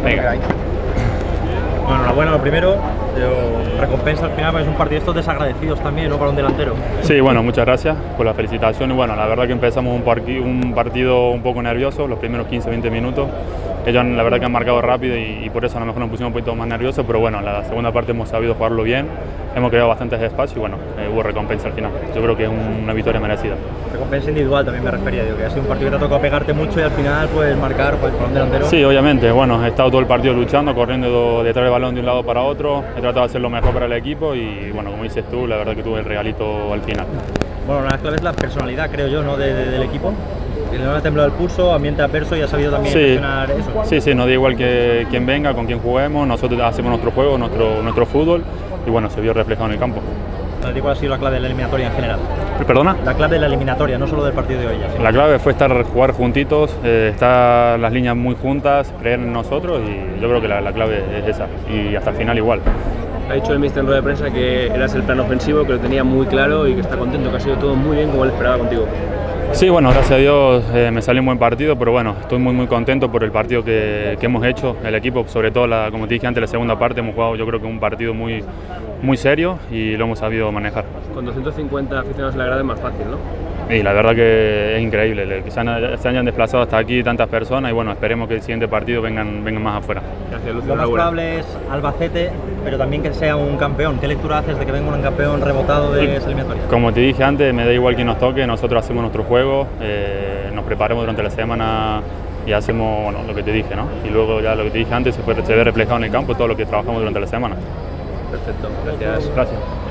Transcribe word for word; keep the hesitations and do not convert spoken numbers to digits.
Venga. Bueno, enhorabuena lo primero, yo, recompensa al final, porque es un partido de estos desagradecidos también, ¿no? Para un delantero. Sí, bueno, muchas gracias por la felicitación y bueno, la verdad que empezamos un, un partido un poco nervioso, los primeros quince veinte minutos. Ellos la verdad que han marcado rápido y, y por eso a lo mejor nos pusimos un poquito más nerviosos, pero bueno, la segunda parte hemos sabido jugarlo bien, hemos creado bastantes espacios y bueno, eh, hubo recompensa al final. Yo creo que es un, una victoria merecida. Recompensa individual también me refería, digo, que ha sido un partido que te ha tocado pegarte mucho y al final pues marcar pues, para un delantero. Sí, obviamente, bueno, he estado todo el partido luchando, corriendo detrás del balón de un lado para otro, he tratado de hacer lo mejor para el equipo y bueno, como dices tú, la verdad que tuve el regalito al final. Bueno, una de las claves es la personalidad, creo yo, ¿no? de, de, del equipo. Que no ha temblado el pulso, ambiente adverso y ha sabido también sí, gestionar eso. Sí, sí, nos da igual que quien venga, con quien juguemos, nosotros hacemos nuestro juego, nuestro, nuestro fútbol y bueno, se vio reflejado en el campo. ¿Cuál ha sido la clave de la eliminatoria en general? ¿Perdona? La clave de la eliminatoria, no solo del partido de hoy. Ya, ¿sí? La clave fue estar, jugar juntitos, eh, estar las líneas muy juntas, creer en nosotros y yo creo que la, la clave es esa y hasta el final igual. Ha dicho el míster en rueda de prensa que eras el plan ofensivo, que lo tenía muy claro y que está contento, que ha sido todo muy bien como él esperaba contigo. Sí, bueno, gracias a Dios eh, me salió un buen partido, pero bueno, estoy muy muy contento por el partido que, que hemos hecho, el equipo, sobre todo, la, como te dije antes, la segunda parte, hemos jugado yo creo que un partido muy, muy serio y lo hemos sabido manejar. Con doscientos cincuenta aficionados en la grada es más fácil, ¿no? Y la verdad que es increíble, que se, han, se hayan desplazado hasta aquí tantas personas y bueno, esperemos que el siguiente partido vengan, vengan más afuera. Gracias, Lucio. Lo más probable es Albacete, pero también que sea un campeón. ¿Qué lectura haces de que venga un campeón rebotado de esa eliminatoria? Como te dije antes, me da igual quién nos toque, nosotros hacemos nuestro juego, eh, nos preparamos durante la semana y hacemos bueno, lo que te dije, ¿no? Y luego ya lo que te dije antes se, fue, se ve reflejado en el campo todo lo que trabajamos durante la semana. Perfecto, gracias. Gracias.